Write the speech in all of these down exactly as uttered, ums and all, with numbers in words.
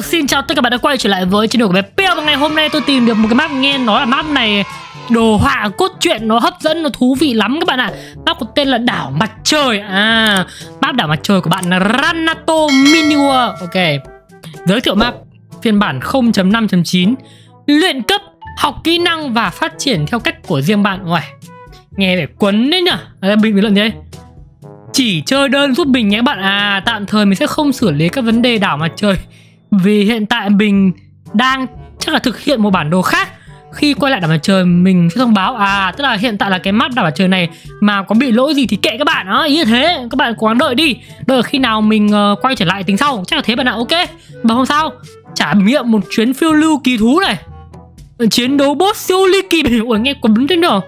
xin chào tất cả các bạn đã quay trở lại với channel của bé Peo. Và ngày hôm nay tôi tìm được một cái map, nghe nói là map này đồ họa cốt truyện nó hấp dẫn, nó thú vị lắm các bạn ạ. Map có tên là đảo mặt trời. À, map đảo mặt trời của bạn là Ranato Mini World. Ok, giới thiệu map phiên bản không chấm năm chấm chín, luyện cấp, học kỹ năng và phát triển theo cách của riêng bạn. Uầy, nghe vẻ cuốn đấy nhở. À, bình luận gì đây? Chỉ chơi đơn giúp mình nhé các bạn. À, tạm thời mình sẽ không xử lý các vấn đề đảo mặt trời vì hiện tại mình đang chắc là thực hiện một bản đồ khác. Khi quay lại đảo mặt trời mình sẽ thông báo. À, tức là hiện tại là cái map đảo mặt trời này mà có bị lỗi gì thì kệ các bạn. Đó, ý là thế. Các bạn cố gắng đợi đi, đợi khi nào mình uh, quay trở lại tính sau. Chắc là thế bạn ạ. Ok, mà không sao. Trải nghiệm một chuyến phiêu lưu kỳ thú này, chiến đấu boss siêu ly kỳ. Ủa, nghe có đúng thế nhở.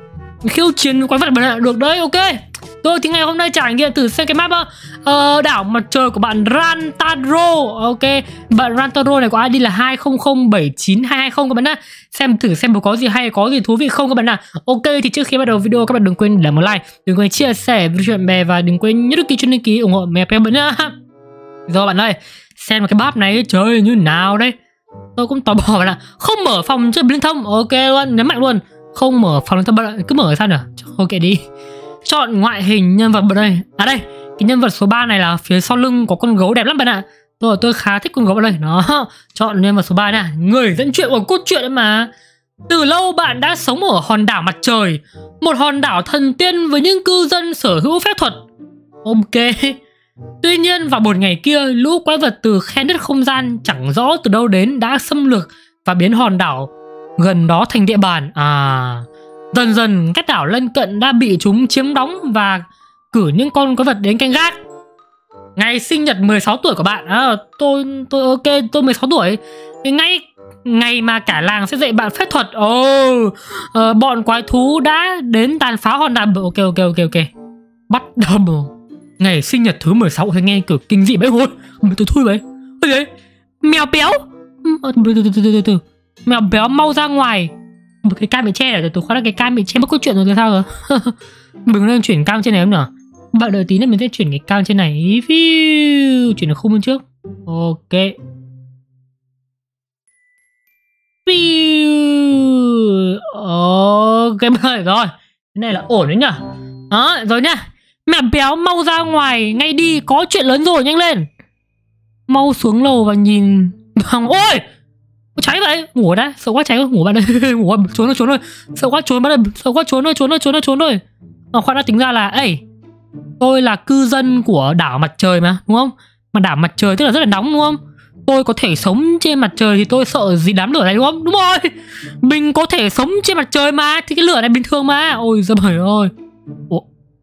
Khiêu chiến quái vật bạn ạ. Được đấy, ok. Rồi thì ngày hôm nay trải nghiệm thử xem cái map uh, đảo mặt trời của bạn Rantaro. Ok, bạn Rantaro này có i đê là hai không không bảy chín hai hai không các bạn ạ. Xem thử xem có gì hay, có gì thú vị không các bạn ạ. Ok, thì trước khi bắt đầu video các bạn đừng quên để một like, đừng quên chia sẻ với bạn bè và đừng quên nhấn đăng ký kênh, đăng ký ủng hộ mẹ Peo bạn nhá. Rồi bạn ơi, xem cái map này chơi như nào đây. Tôi cũng tò mò bạn ạ. Không mở phòng chơi liên thông. Ok luôn, nhấn mạnh luôn. Không mở phòng liên thông bạn ạ. Cứ mở sao nhỉ? Ok đi. Chọn ngoại hình nhân vật vào đây. À đây, cái nhân vật số ba này là phía sau lưng có con gấu đẹp lắm bạn ạ. Tôi tôi khá thích con gấu vào đây. Đó, chọn nhân vật số ba nè. Người dẫn chuyện của cốt truyện đấy mà. Từ lâu bạn đã sống ở hòn đảo mặt trời, một hòn đảo thần tiên với những cư dân sở hữu phép thuật. Ok. Tuy nhiên vào một ngày kia, lũ quái vật từ khe nứt không gian chẳng rõ từ đâu đến đã xâm lược và biến hòn đảo gần đó thành địa bàn. À, dần dần các đảo lân cận đã bị chúng chiếm đóng và cử những con quái vật đến canh gác. Ngày sinh nhật mười sáu tuổi của bạn. À, tôi tôi ok, tôi mười sáu tuổi. Ngay ngày mà cả làng sẽ dạy bạn phép thuật. Ồ, oh, uh, bọn quái thú đã đến tàn phá hòn đảo. Ok ok ok ok. Bắt đầu ngày sinh nhật thứ mười sáu. Thấy nghe kiểu kinh dị bấy hồn. Tôi thui vậy. Ôi đấy, mèo béo. Từ từ từ từ từ từ. Mèo béo mau ra ngoài. Một cái cam bị che rồi, tôi khoan là cái cam bị che mất cốt truyện rồi thì sao rồi. Mình nên chuyển cam trên này không nhở? Bạn đợi tí nữa mình sẽ chuyển cái cam trên này. Phiu, chuyển được khung bên trước. Ok. Phiu. Ok rồi. Cái này là ổn đấy nhở. Đó, rồi nhá. Mèo béo mau ra ngoài ngay đi, có chuyện lớn rồi, nhanh lên. Mau xuống lầu và nhìn. Ôi, cháy vậy, ngủ đã, sợ quá cháy quá, ngủ bạn ơi, ngủ trốn rồi, trốn rồi, sợ quá trốn bạn ơi, sợ quá trốn rồi, trốn rồi, trốn rồi, trốn rồi. Ờ, khoan đã, tính ra là, ê, tôi là cư dân của đảo mặt trời mà, đúng không? Mà đảo mặt trời tức là rất là nóng đúng không? Tôi có thể sống trên mặt trời thì tôi sợ gì đám lửa này đúng không? Đúng rồi, mình có thể sống trên mặt trời mà, thì cái lửa này bình thường mà. Ôi giời ơi. Ủa?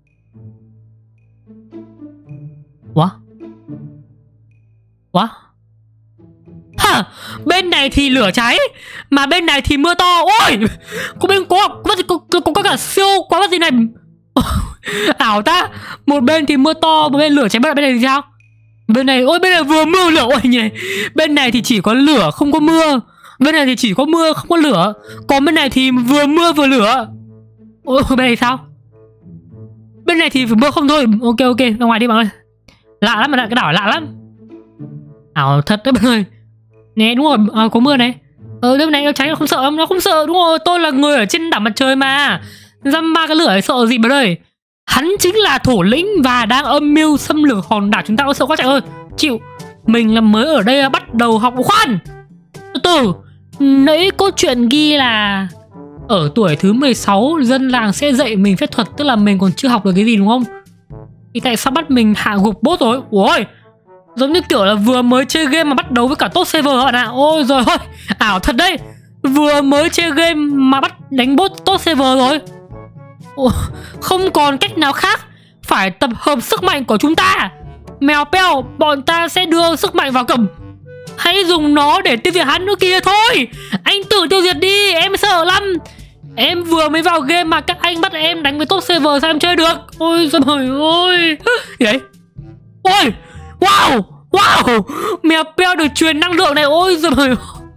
What? What? Hả? Bên này thì lửa cháy mà bên này thì mưa to. Ôi, có bên có có, có, có, có, có cả siêu quá vật gì này. Ảo ta. Một bên thì mưa to, một bên lửa cháy, bên này thì sao? Bên này, ôi bên này vừa mưa lửa. Ôi nhỉ. Bên này thì chỉ có lửa không có mưa, bên này thì chỉ có mưa không có lửa, còn bên này thì vừa mưa vừa lửa. Ôi bên này sao? Bên này thì vừa mưa không thôi. Ok ok, ra ngoài đi bạn ơi. Lạ lắm mà, cái đảo lạ lắm. Ảo thật đấy bạn ơi. Nè đúng rồi, à, có mưa này. Ờ lúc này nó cháy nó không sợ, nó không sợ. Đúng rồi, tôi là người ở trên đảo mặt trời mà. Dăm ba cái lửa ấy, sợ gì bạn ơi. Hắn chính là thủ lĩnh và đang âm mưu xâm lược hòn đảo chúng ta. Có sợ quá chạy ơi. Chịu. Mình là mới ở đây bắt đầu học. Khoan, từ từ. Nãy cốt truyện ghi là ở tuổi thứ mười sáu dân làng sẽ dạy mình phép thuật, tức là mình còn chưa học được cái gì đúng không? Thì tại sao bắt mình hạ gục boss rồi? Ôi, giống như kiểu là vừa mới chơi game mà bắt đầu với cả top server bạn ạ. Ôi rồi ôi, ảo thật đấy. Vừa mới chơi game mà bắt đánh boss top server rồi. Ồ, không còn cách nào khác, phải tập hợp sức mạnh của chúng ta. Mèo Peo, bọn ta sẽ đưa sức mạnh vào cầm. Hãy dùng nó để tiêu diệt hắn nữa kìa. Thôi, anh tự tiêu diệt đi, em sợ lắm. Em vừa mới vào game mà các anh bắt em đánh với top server, sao em chơi được? Ôi trời ơi. Gì đấy? Ôi, wow, wow, mèo Peo được truyền năng lượng này. Ôi giời ơi.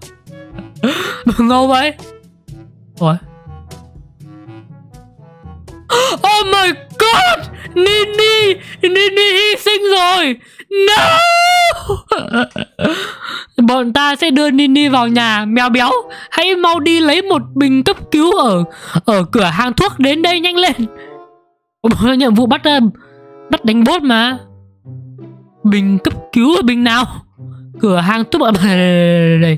Ngầu vậy. Ôi. Oh my god, Nini, Nini hy sinh rồi. No. Bọn ta sẽ đưa Nini vào nhà. Mèo béo, hãy mau đi lấy một bình cấp cứu ở ở cửa hàng thuốc, đến đây nhanh lên. Ôi, nhiệm vụ bắt bắt đánh boss mà. Bình cấp cứu ở bình nào? Cửa hàng thuốc ở đây.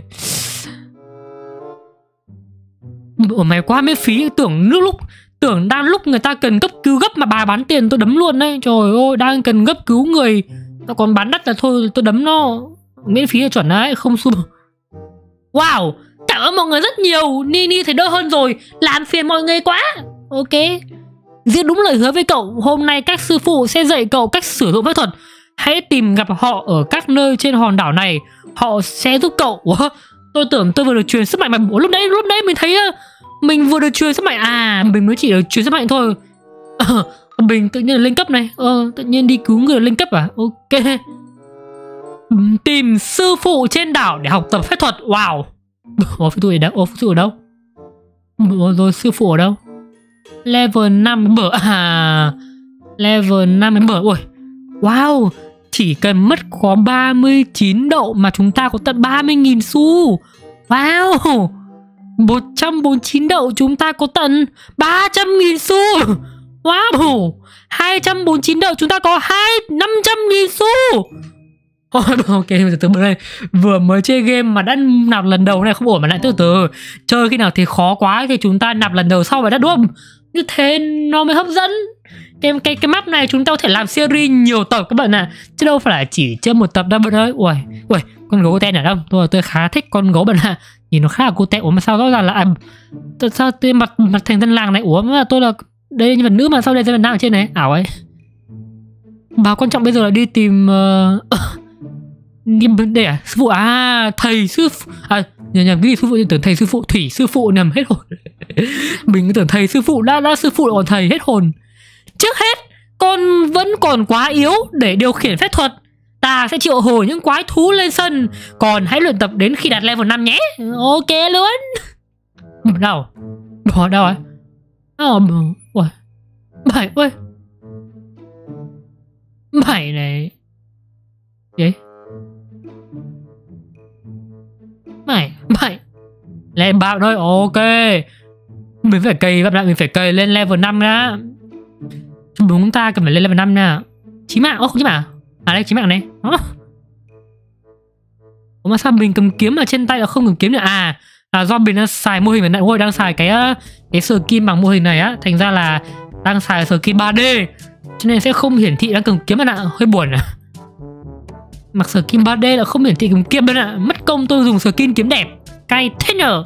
Ủa mày quá miễn phí, tưởng nước lúc tưởng đang lúc người ta cần cấp cứu gấp mà bà bán tiền tôi đấm luôn đấy. Trời ơi, đang cần cấp cứu người nó còn bán đắt là thôi tôi đấm nó. Miễn phí là chuẩn đấy, không xu. Wow, cảm ơn mọi người rất nhiều. Nini thấy đỡ hơn rồi, làm phiền mọi người quá. Ok, giữ đúng lời hứa với cậu, hôm nay các sư phụ sẽ dạy cậu cách sử dụng phép thuật. Hãy tìm gặp họ ở các nơi trên hòn đảo này, họ sẽ giúp cậu. Ủa, tôi tưởng tôi vừa được truyền sức mạnh mà. Ủa, lúc đấy lúc đấy mình thấy mình vừa được truyền sức mạnh à? Mình mới chỉ được truyền sức mạnh thôi. Ờ, mình tự nhiên là lên cấp này. Ờ, tự nhiên đi cứu người lên cấp à? Ok. Tìm sư phụ trên đảo để học tập phép thuật. Wow. Ủa, sư phụ ở đâu? Ủa, sư phụ ở đâu? Ủa, rồi sư phụ ở đâu? Level năm bở à? Level năm bở. Ui. Wow, chỉ cần mất có ba mươi chín đậu mà chúng ta có tận ba mươi nghìn xu. Wow, một trăm bốn mươi chín đậu chúng ta có tận ba trăm nghìn xu. Wow, hai trăm bốn mươi chín đậu chúng ta có hai năm trăm nghìn xu. Ok, từ từ đây vừa mới chơi game mà đã nạp lần đầu này không ổn, mà lại từ từ chơi khi nào thì khó quá thì chúng ta nạp lần đầu sau vậy đó, đúng không? Như thế nó mới hấp dẫn. Cái cái cái map này chúng ta có thể làm series nhiều tập các bạn ạ, à, chứ đâu phải là chỉ chơi một tập đâu bạn ơi. Ui, ui, con gấu tên ở đâu? Tôi tôi khá thích con gấu bạn ạ, à. Nhìn nó khá là cô tệ. Ủa mà sao rõ ràng là à, sao tên mặt mặt thành dân làng này? Ủa mà tôi là đây nhân vật nữ mà sao đây nhân vật nam ở trên này? Ảo ấy. Và quan trọng bây giờ là đi tìm uh, tìm để à, sư phụ à, thầy sư phụ à, nhầm nhầm cái sư phụ tưởng thầy sư phụ thủy sư phụ nằm hết hồn. Mình tưởng thầy sư phụ đã đã sư phụ còn thầy hết hồn. Trước hết, con vẫn còn quá yếu để điều khiển phép thuật. Ta sẽ triệu hồi những quái thú lên sân. Còn hãy luyện tập đến khi đạt level năm nhé. Ok luôn. Đâu? Bỏ đâu ấy? Ờ, ui. Bảy, ui. Bảy này. Gì? Bảy, bảy. Lên bạo thôi, ok. Mình phải cày, bạn mình phải cày lên level năm đã. Chúng ta cần phải lên level năm nha. Chín mạng, ô không chín mạng. À đây chín mạng này. Đó. Ủa mà sao mình cầm kiếm ở trên tay là không cầm kiếm nữa à? Là do mình đang xài mô hình này, ôi đang xài cái cái skin bằng mô hình này á, thành ra là đang xài skin ba D, cho nên sẽ không hiển thị đang cầm kiếm bạn ạ, hơi buồn à. Mặc skin ba D là không hiển thị cầm kiếm bạn ạ, mất công tôi dùng skin kiếm đẹp, cay thế nhờ.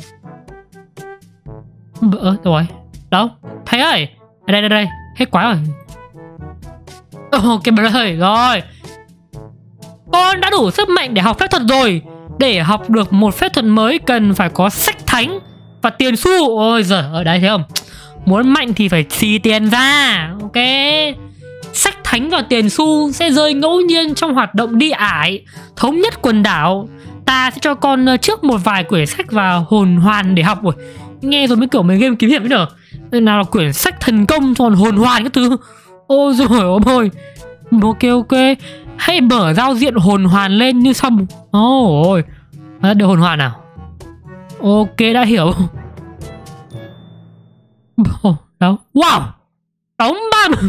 Ơ rồi, đâu? Thầy ơi, ở đây đây đây, hết quá rồi. Ok bạn ơi, rồi. Con đã đủ sức mạnh để học phép thuật rồi. Để học được một phép thuật mới cần phải có sách thánh và tiền xu. Ôi giời, ở đây thấy không? Muốn mạnh thì phải xì tiền ra. Ok. Sách thánh và tiền xu sẽ rơi ngẫu nhiên trong hoạt động đi ải thống nhất quần đảo. Ta sẽ cho con trước một vài quyển sách và hồn hoàn để học. Ui, nghe rồi mới kiểu mấy game kiếm hiệp ấy nhở. Nào là quyển sách thần công còn hồn hoàn các thứ. Ôi rồi ôi ôi. Ok ok. Hãy mở giao diện hồn hoàn lên như xong. Ôi ôi. Để hồn hoàn nào. Ok đã hiểu. Đâu. Wow. Đóng ba.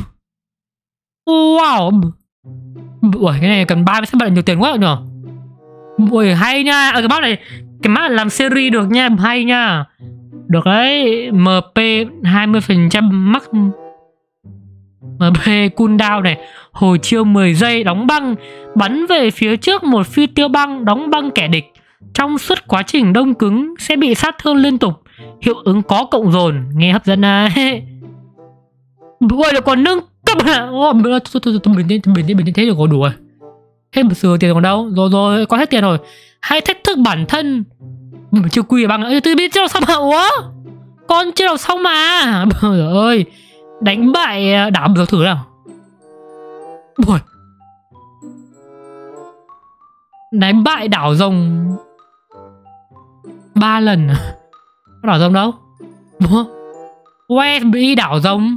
Wow. Ui cái này cần ba mươi sẽ bận nhiều tiền quá nhở. Ui hay nha. Ở cái map này, cái map làm series được nha, hay nha. Được đấy. em pê hai mươi phần trăm max em pê cooldown này, hồi chiêu mười giây, đóng băng, bắn về phía trước một phi tiêu băng, đóng băng kẻ địch. Trong suốt quá trình đông cứng sẽ bị sát thương liên tục, hiệu ứng có cộng dồn, nghe hấp dẫn à. Ôi là còn nâng cấp à. Bình tĩnh, bình tĩnh, bình tĩnh, thế được có đủ rồi. Hết một sửa tiền còn đâu, rồi rồi, có hết tiền rồi. Hãy thách thức bản thân. Chưa quy băng, tôi biết chưa xong mà. Ủa? Con chưa đọc xong mà. Trời ơi. Đánh bại đảo được thử nào. Ui. Đánh bại đảo rồng ba lần. Đảo rồng đâu? Que bị đảo rồng.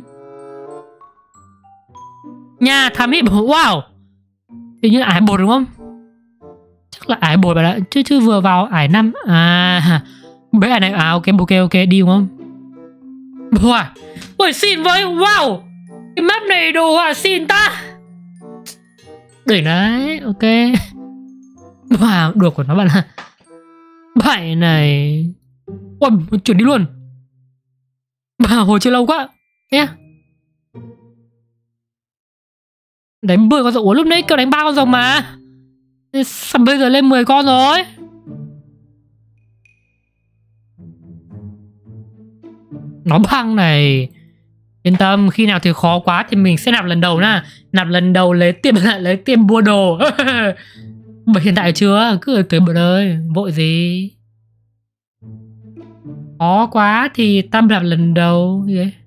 Nhà thám hiểm. Wow. Tự nhiên ải bột đúng không? Chắc là ải bột bạn ạ. Chứ chứ vừa vào ải năm. À mấy ải này. À ok ok ok đi đúng không? Wow. Ôi xịn với. Wow. Cái map này đồ họa xịn ta. Đỉnh đấy. Ok. Wow được của nó bạn ạ. Bài này. Ôi chuyển đi luôn. Bà hồi chưa lâu quá nhé. Đánh mười con rồng. Ủa lúc nãy kêu đánh ba con rồng mà. Sao bây giờ lên mười con rồi? Nó băng này. Yên tâm, khi nào thì khó quá thì mình sẽ nạp lần đầu nha. Nạp lần đầu lấy tiền lại lấy tiền mua đồ. Mà hiện tại chưa, cứ tới bữa ơi, vội gì. Khó quá thì tam nạp lần đầu gì đấy.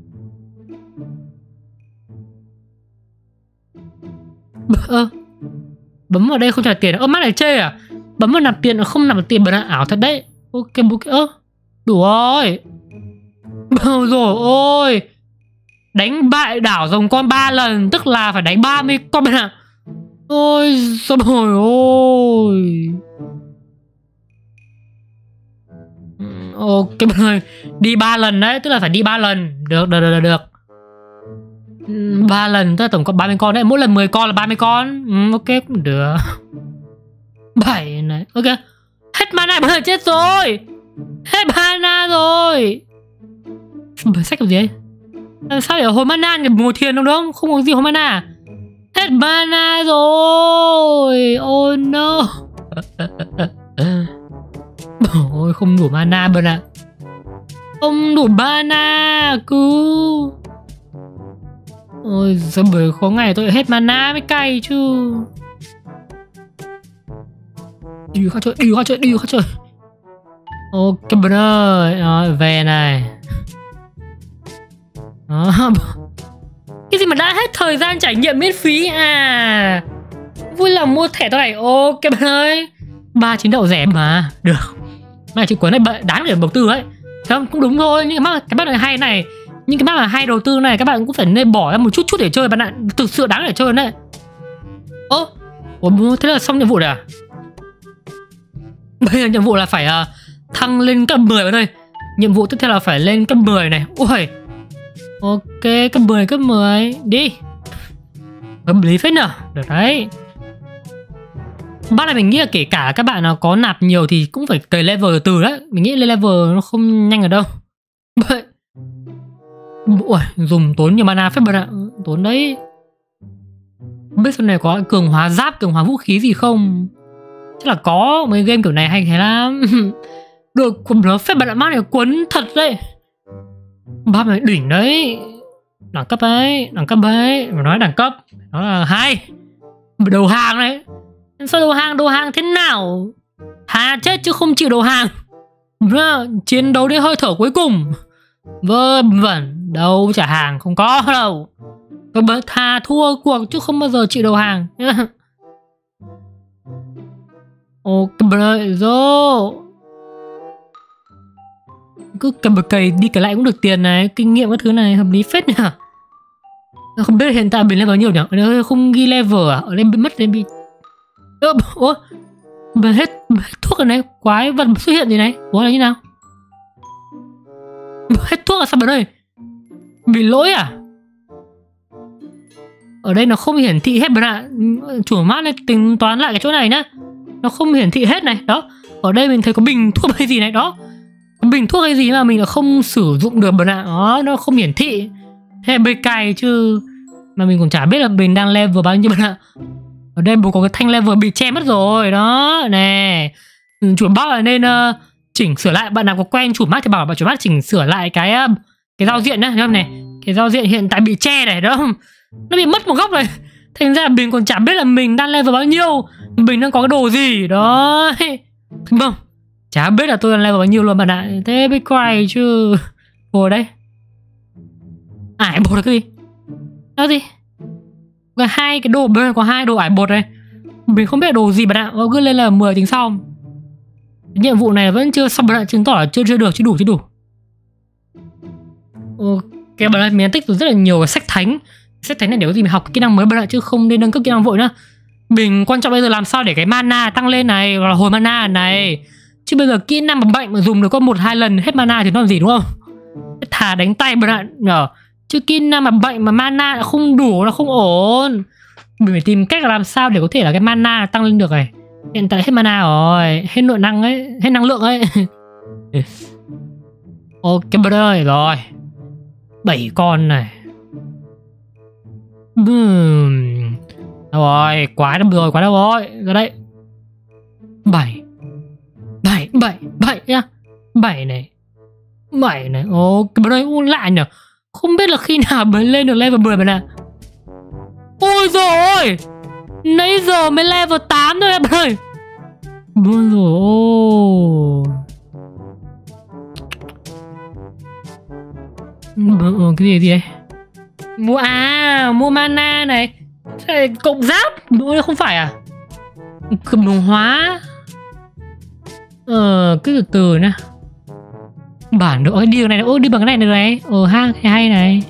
Ơ, bấm vào đây không trả tiền. Ơ mắt này chê à? Bấm vào nạp tiền nó không nạp tiền bật ảo thật đấy. Ok ok. Ơ đủ rồi. Bao rồi ôi. Đánh bại đảo rồng con ba lần. Tức là phải đánh ba mươi con bạn ạ. Ôi sao rồi ôi. Ok bạn ơi. Đi ba lần đấy. Tức là phải đi ba lần. Được được được được. ba lần tức là tổng cộng ba mươi con đấy. Mỗi lần mười con là ba mươi con. ừ, Ok cũng được. bảy này. Ok. Hết mana bạn ơi chết rồi. Hết mana rồi. Sách cái gì ấy? Sao để hồi mana ngồi thiền đâu đúng không? Không có gì hồi mana. Hết mana rồi. Oh no. Ôi không đủ mana bạn ạ. Không đủ mana. Cứ ôi giờ bởi có ngày tôi hết mana mới cay chứ. Đi khác chơi, đi khác chơi, đi khác chơi. Ok bạn ơi. Rồi về này. Đó. Cái gì mà đã hết thời gian trải nghiệm miễn phí à? Vui lòng mua thẻ tôi này. Ok bạn ơi. Ba chín đậu rẻ mà. Được. Mà chữ cuốn này đáng để đầu tư ấy. Không, cũng đúng thôi. Nhưng mà cái bác này hay này. Nhưng cái bác là hay đầu tư này các bạn cũng phải nên bỏ ra một chút chút để chơi bạn ạ. Thực sự đáng để chơi đấy. Ơ Ủa, thế là xong nhiệm vụ rồi à? Bây giờ nhiệm vụ là phải uh, thăng lên cấp mười bạn ơi. Nhiệm vụ tiếp theo là phải lên cấp mười này. Ui. Ok, cấp mười, cấp mười. Đi. Hợp lý phết nhở. Được đấy. Bác này mình nghĩ là kể cả các bạn nào có nạp nhiều thì cũng phải cày level từ từ đấy. Mình nghĩ lên level nó không nhanh ở đâu. Vậy. Ui, dùng tốn nhiều mana phết bạn ạ. Tốn đấy. Không biết sau này có cường hóa giáp, cường hóa vũ khí gì không? Chắc là có. Mấy game kiểu này hay thế lắm. Được, quần nó phết bạn ạ. Mắt này quấn thật đấy. Bác này đỉnh đấy. Đẳng cấp ấy. Đẳng cấp ấy. Mà nói đẳng cấp nó là hai. Đầu hàng đấy. Sao đầu hàng? Đầu hàng thế nào? Hà chết chứ không chịu đầu hàng. Chiến đấu đến hơi thở cuối cùng. Vâng vẩn. Đâu trả hàng. Không có đâu. Tôi thà thua cuộc chứ không bao giờ chịu đầu hàng. Ok rồi. Rồi. Cứ cầm một cày đi cày lại cũng được tiền này. Kinh nghiệm các thứ này hợp lý phết nhỉ. Không biết hiện tại mình level bao nhiêu nhỉ? Ở không ghi level à? Ở đây bị mất lên bị. Ủa? Mà hết, hết thuốc rồi này. Quái vật xuất hiện gì này? Ủa là như nào? Hết thuốc là sao bạn ơi? Bị lỗi à? Ở đây nó không hiển thị hết bạn ạ. Chủ map này tính toán lại cái chỗ này nhá. Nó không hiển thị hết này. Đó. Ở đây mình thấy có bình thuốc hay gì này. Đó. Bình thuốc hay gì mà mình là không sử dụng được bạn ạ. Đó. Nó không hiển thị. Thế là bê cay chứ. Mà mình còn chả biết là mình đang level bao nhiêu bạn ạ. Ở đây bố có cái thanh level bị che mất rồi. Đó. Nè. Chủ map là nên uh, chỉnh sửa lại. Bạn nào có quen chủ map thì bảo bạn chủ map chỉnh sửa lại cái uh, cái giao diện nhá. Thấy không này? Cái giao diện hiện tại bị che này. Đó. Nó bị mất một góc này. Thành ra mình còn chả biết là mình đang level bao nhiêu. Mình đang có cái đồ gì. Đó. Đúng không? Chả biết là tôi đang level bao nhiêu luôn bạn ạ. Thế biết quay chứ. Ủa đây. Ải bột là cái gì? Đó gì? Có hai cái đồ. Bên này có hai đồ ải bột này. Mình không biết là đồ gì bạn ạ. Cứ lên là mười tính sau. Nhiệm vụ này vẫn chưa xong bạn ạ. Chứng tỏ là chưa chưa được. Chưa đủ chưa đủ. Ok bạn ơi. Mình tích rất là nhiều sách thánh. Sách thánh này để có gì mình học kỹ năng mới bạn ạ. Chứ không nên nâng cấp kỹ năng vội nữa. Mình quan trọng bây giờ làm sao để cái mana tăng lên này, hoặc là hồi mana này. Chứ bây giờ kỹ năng mà bệnh mà dùng được có một hai lần hết mana thì nó làm gì đúng không? Thà đánh tay bạn ạ nhở. Chứ kỹ năng mà bệnh mà mana là không đủ, là không ổn. Mình phải tìm cách làm sao để có thể là cái mana tăng lên được này. Hiện tại hết mana rồi, hết nội năng ấy, hết năng lượng ấy. Ok bạn ơi, rồi bảy con này. Bùm. Rồi, quái đâu rồi, quái đâu rồi. Ra đây. Bảy. Bảy, bảy, bảy nhá. Bảy này. Bảy này. Ok bạn ơi, u lạ nhở. Không biết là khi nào mới lên được level mười bạn ạ. Ôi dồi ôi, nãy giờ mới level tám thôi bạn ơi. Ôi dồi ôi. Ừ, cái gì gì đây? Mua à, mua mana này. Cộng giáp. Ôi không phải à? Cầm đồng hóa. Ờ, cứ từ từ nè. Bản được, ôi đi đường này, ôi đi bằng cái này được này. Ờ hang hay, hay này.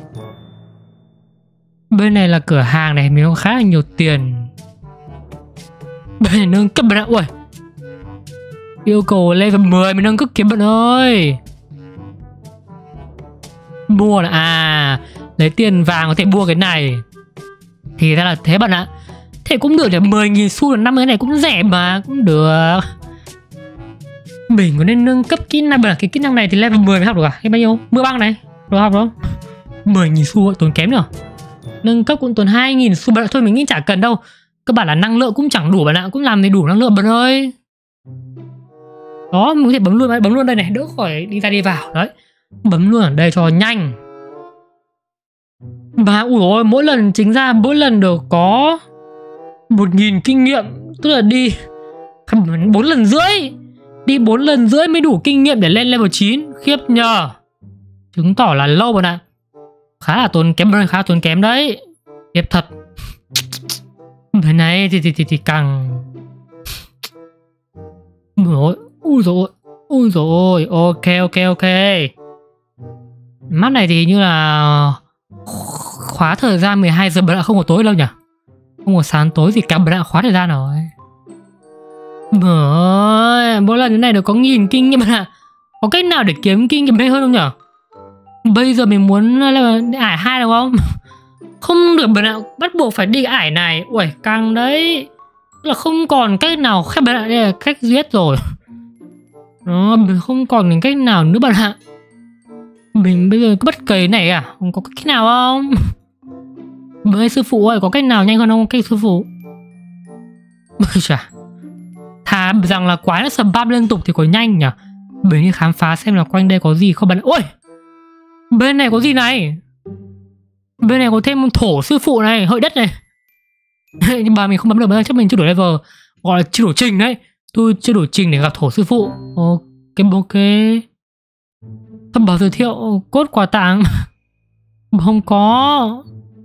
Bên này là cửa hàng này, mình có khá là nhiều tiền. Bên này nâng cấp bạn ạ. Ui, yêu cầu level mười mình nâng cấp kiếm bạn ơi. Mua là à, lấy tiền vàng có thể mua cái này. Thì ra là thế bạn ạ. Thế cũng được, để mười nghìn xu là năm cái này cũng rẻ mà, cũng được. Mình có nên nâng cấp kỹ năng, cái kỹ năng này thì level mười mới học được à? Hay bao nhiêu? Mưa băng này, được học không? mười nghìn xu tốn kém nhở. Nâng cấp cũng tốn hai nghìn xu bạn ạ. Thôi mình nghĩ chả cần đâu. Cơ bản là năng lượng cũng chẳng đủ bạn ạ. Cũng làm thì đủ năng lượng bạn ơi. Đó, mình có thể bấm luôn, bấm luôn đây này, đỡ khỏi đi ra đi vào. Đấy, bấm luôn ở đây cho nhanh. Và ui ôi, mỗi lần chính ra mỗi lần được có một nghìn kinh nghiệm. Tức là đi bốn lần rưỡi. Đi bốn lần rưỡi mới đủ kinh nghiệm để lên level chín. Khiếp nhờ. Chứng tỏ là lâu bạn ạ. Khá là tốn kém, khá là tốn kém đấy. Khiếp thật. Cái này thì thì thì, thì càng. Ui ui rồi, ui rồi, ok ok ok. Map này thì như là khóa thời gian mười hai giờ bạn ạ, không có tối đâu nhỉ? Không có sáng tối gì cả bạn ạ, khóa thời gian rồi. Bởi, mỗi lần thế này được có nghìn kinh nghiệm bạn ạ. Có cách nào để kiếm kinh nghiệm hay hơn không nhỉ? Bây giờ mình muốn là ải hai được không? Không được bạn ạ, bắt buộc phải đi ải này. Ui, căng đấy. Là không còn cách nào khác bạn ạ, đây là cách giết rồi. Đó, mình không còn cách nào nữa bạn ạ. Mình bây giờ cứ bắt cầy này à? Không có cách nào không? Với sư phụ ơi, có cách nào nhanh hơn không? Cách sư phụ. Bây giờ thà rằng là quái nó spam liên tục thì có nhanh nhỉ? Mình đi khám phá xem là quanh đây có gì không bạn. Ôi, bên này có gì này? Bên này có thêm một thổ sư phụ này, hợi đất này. Nhưng mà mình không bấm được, chắc mình chưa đủ level. Gọi là chưa đủ trình đấy. Tôi chưa đủ trình để gặp thổ sư phụ. Ok ok. Thông báo giới thiệu cốt quà tặng. Không có.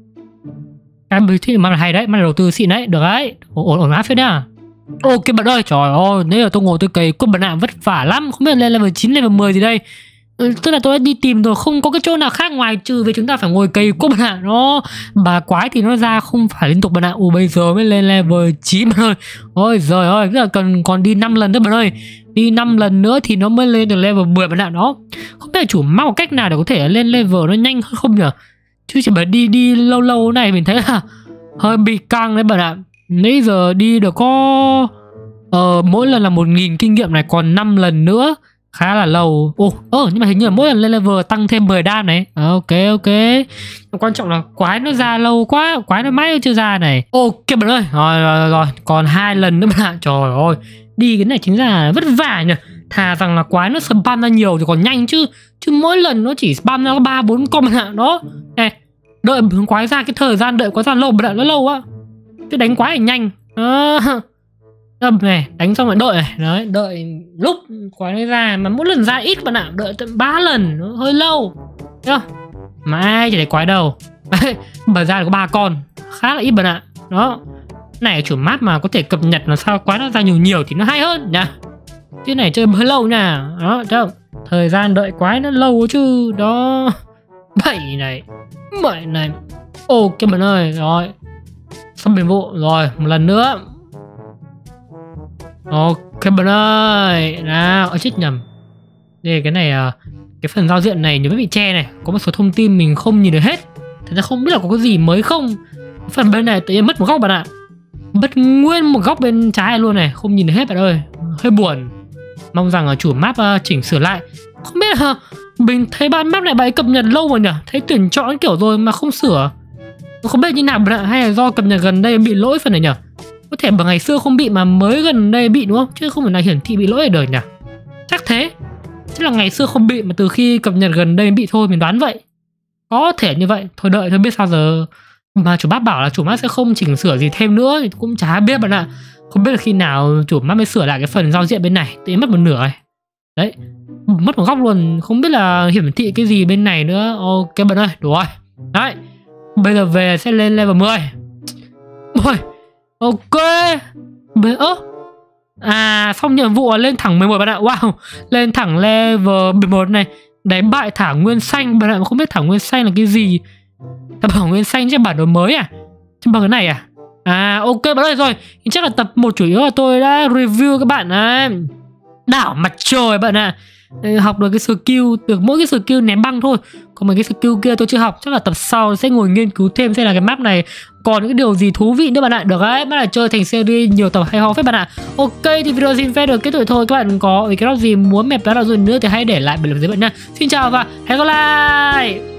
Cái giới thiệu mà là hay đấy, mà là đầu tư xịn đấy, được đấy. Ổn ổn áp phết đấy à. Ok bạn ơi, trời ơi, nếu là tôi ngồi tôi cày cốt bạn ạ, vất vả lắm, không biết lên level chín, level mười gì đây. Ừ, tức là tôi đã đi tìm rồi, không có cái chỗ nào khác ngoài trừ vì chúng ta phải ngồi cày cốt bạn ạ. Nó bà quái thì nó ra không phải liên tục bạn ạ. Ủa bây giờ mới lên level chín bạn ơi. Ôi giời ơi, tức là cần còn đi năm lần nữa bạn ơi. Đi năm lần nữa thì nó mới lên được level mười bạn ạ. Đó, không biết là chủ mắc một cách nào để có thể lên level nó nhanh hơn không nhỉ? Chứ chỉ bởi đi đi lâu lâu này mình thấy là hơi bị căng đấy bạn ạ. Nãy giờ đi được có ờ, mỗi lần là một nghìn kinh nghiệm này, còn năm lần nữa khá là lâu. Ồ, oh, nhưng mà hình như là mỗi lần lên level tăng thêm mười đam này. À, ok ok. Quan trọng là quái nó ra lâu quá, quái nó mãi chưa ra này. Ok bạn ơi, rồi rồi rồi, còn hai lần nữa bạn ạ. Trời ơi, đi cái này chính là vất vả nhỉ. Thà rằng là quái nó spam ra nhiều thì còn nhanh chứ. Chứ mỗi lần nó chỉ spam ra có ba bốn con bạn ạ. Đó. Này, đợi hướng quái ra cái thời gian đợi quái ra lâu bạn ạ, nó lâu á. Chứ đánh quái thì nhanh. Đó. Âm này, đánh xong lại đợi này. Đấy, đợi lúc quái nó ra. Mà mỗi lần ra ít bạn ạ, đợi tận ba lần, nó hơi lâu. Thấy không? Mà ai chả thấy quái đâu. Bởi ra được có ba con, khá là ít bạn ạ. Đó. Này chủ map mà có thể cập nhật là sao quái nó ra nhiều nhiều thì nó hay hơn nha. Chứ này chơi hơi lâu nha. Đó, thấy không? Thời gian đợi quái nó lâu chứ. Đó. Bảy này, bảy này. Ok bạn ơi, rồi. Xong nhiệm vụ rồi, một lần nữa. Ok bạn ơi. Nào, ở chết nhầm. Đây cái này, cái phần giao diện này nếu bị che này, có một số thông tin mình không nhìn được hết. Thật ra không biết là có cái gì mới không. Phần bên này tự nhiên mất một góc bạn ạ. Mất nguyên một góc bên trái luôn này, không nhìn được hết bạn ơi. Hơi buồn. Mong rằng chủ map chỉnh sửa lại. Không biết là mình thấy ban map này bạn ấy cập nhật lâu rồi nhỉ? Thấy tuyển chọn kiểu rồi mà không sửa. Không biết như nào bạn ạ, hay là do cập nhật gần đây bị lỗi phần này nhỉ? Có thể bằng ngày xưa không bị mà mới gần đây bị đúng không? Chứ không phải là hiển thị bị lỗi ở đời nhỉ? Chắc thế. Chắc là ngày xưa không bị mà từ khi cập nhật gần đây bị thôi, mình đoán vậy. Có thể như vậy. Thôi đợi thôi biết sao giờ. Mà chủ map bảo là chủ map sẽ không chỉnh sửa gì thêm nữa thì cũng chả biết bạn ạ. Không biết là khi nào chủ map mới sửa lại cái phần giao diện bên này. Tự nhiên mất một nửa này. Đấy, mất một góc luôn. Không biết là hiển thị cái gì bên này nữa. Ok bạn ơi, đủ rồi. Đấy, bây giờ về sẽ lên level mười. Ôi, ok. Bây ơ à, xong nhiệm vụ lên thẳng mười một bạn ạ. Wow, lên thẳng level mười một này. Đánh bại thả nguyên xanh. Bạn ạ, không biết thả nguyên xanh là cái gì. Thả nguyên xanh trên bản đồ mới à? Trên bằng cái này à? À, ok bạn ơi rồi. Chắc là tập một chủ yếu là tôi đã review các bạn à, đảo mặt trời bạn ạ. À. Học được cái skill, được mỗi cái skill ném băng thôi. Còn mấy cái skill kia tôi chưa học. Chắc là tập sau sẽ ngồi nghiên cứu thêm xem là cái map này còn những cái điều gì thú vị nữa bạn ạ. Được đấy, bắt đầu chơi thành series nhiều tập hay ho phết bạn ạ. Ok thì video xin phép được kết thúc thôi. Các bạn có ý kiến gì muốn mẹp đó là rồi nữa thì hãy để lại bình luận dưới bạn nha. Xin chào và hẹn gặp lại.